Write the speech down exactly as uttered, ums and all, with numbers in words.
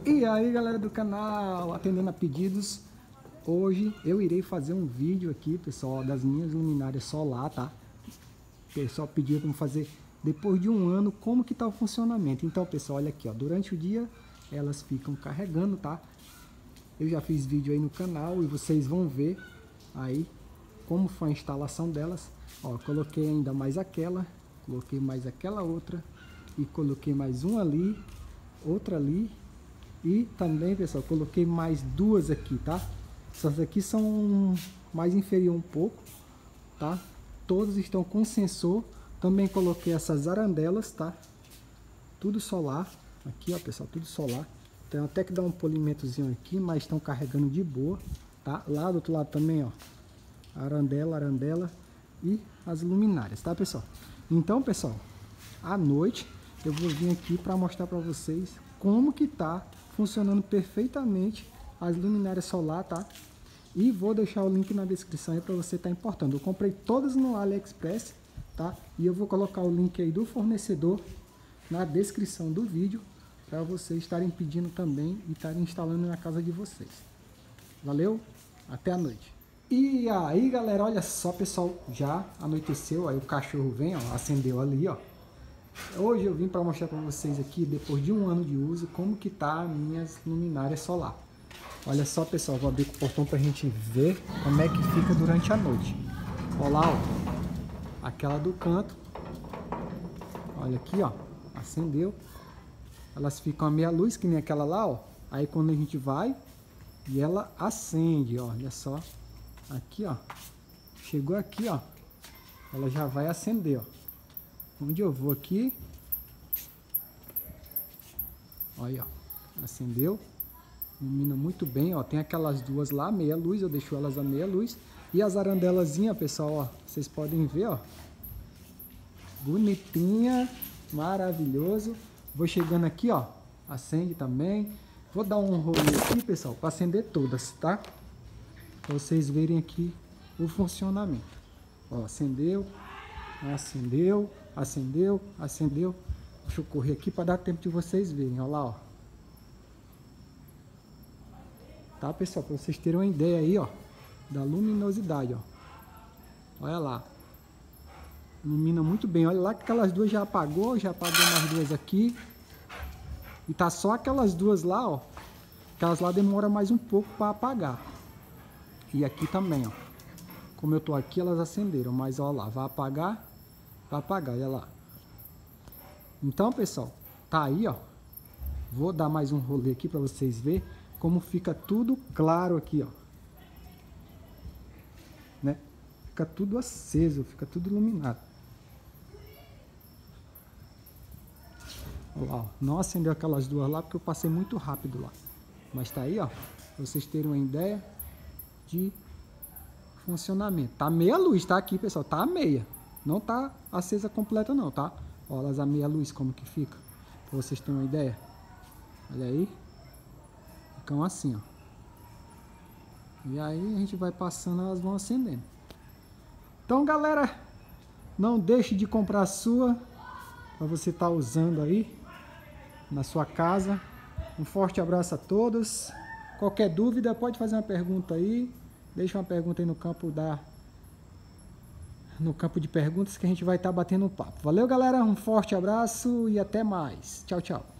E aí galera do canal, atendendo a pedidos, hoje eu irei fazer um vídeo aqui, pessoal, das minhas luminárias solar, tá? O pessoal pediu para fazer depois de um ano como que tá o funcionamento. Então pessoal, olha aqui, ó, durante o dia elas ficam carregando, tá? Eu já fiz vídeo aí no canal e vocês vão ver aí como foi a instalação delas. Ó, coloquei ainda mais aquela, coloquei mais aquela outra e coloquei mais uma ali, outra ali. E também, pessoal, coloquei mais duas aqui, tá? Essas aqui são mais inferior um pouco, tá? Todas estão com sensor. Também coloquei essas arandelas, tá? Tudo solar. Aqui, ó, pessoal, tudo solar. Tem até que dar um polimentozinho aqui, mas estão carregando de boa, tá? Lá do outro lado também, ó, arandela, arandela e as luminárias, tá, pessoal? Então, pessoal, à noite eu vou vir aqui para mostrar para vocês como que tá funcionando perfeitamente as luminárias solar, tá? E vou deixar o link na descrição aí para você estar importando. Eu comprei todas no AliExpress, tá? E eu vou colocar o link aí do fornecedor na descrição do vídeo para vocês estarem pedindo também e estarem instalando na casa de vocês. Valeu? Até a noite. E aí, galera, olha só, pessoal, já anoiteceu, aí o cachorro vem, ó, acendeu ali, ó. Hoje eu vim para mostrar para vocês aqui, depois de um ano de uso, como que tá minhas luminárias solar. Olha só, pessoal, vou abrir o portão para a gente ver como é que fica durante a noite. Olha lá, ó, aquela do canto, olha aqui, ó, acendeu. Elas ficam a meia luz, que nem aquela lá, ó. Aí quando a gente vai, e ela acende, ó, olha só. Aqui, ó, chegou aqui, ó, ela já vai acender, ó. Onde eu vou aqui, olha, ó, acendeu, ilumina muito bem, ó. Tem aquelas duas lá, meia luz, eu deixo elas a meia luz. E as arandelazinhas, pessoal, ó, vocês podem ver, ó, bonitinha, maravilhoso. Vou chegando aqui, ó, acende também. Vou dar um rolê aqui, pessoal, para acender todas, tá? Para vocês verem aqui o funcionamento. Ó, acendeu, acendeu, acendeu, acendeu. Deixa eu correr aqui para dar tempo de vocês verem, ó lá, ó. Tá, pessoal, para vocês terem uma ideia aí, ó, da luminosidade, ó. Olha lá. Ilumina muito bem. Olha lá que aquelas duas já apagou, já apagou mais duas aqui. E tá só aquelas duas lá, ó. Aquelas lá demoram mais um pouco para apagar. E aqui também, ó. Como eu tô aqui, elas acenderam, mas ó lá, vai apagar, vai apagar, olha lá. Então, pessoal, tá aí, ó. Vou dar mais um rolê aqui para vocês verem como fica tudo claro aqui, ó. Né? Fica tudo aceso, fica tudo iluminado. Olha lá, ó. Não acendeu aquelas duas lá porque eu passei muito rápido lá. Mas tá aí, ó, pra vocês terem uma ideia de funcionamento. Tá meia luz, tá aqui, pessoal, tá a meia. Não tá acesa completa não, tá? Olha elas a meia luz como que fica, pra vocês terem uma ideia. Olha aí. Ficam assim, ó. E aí a gente vai passando, elas vão acendendo. Então, galera, não deixe de comprar a sua, para você estar usando aí na sua casa. Um forte abraço a todos. Qualquer dúvida, pode fazer uma pergunta aí. Deixa uma pergunta aí no campo da no campo de perguntas que a gente vai estar batendo um papo. Valeu, galera, um forte abraço e até mais. Tchau, tchau.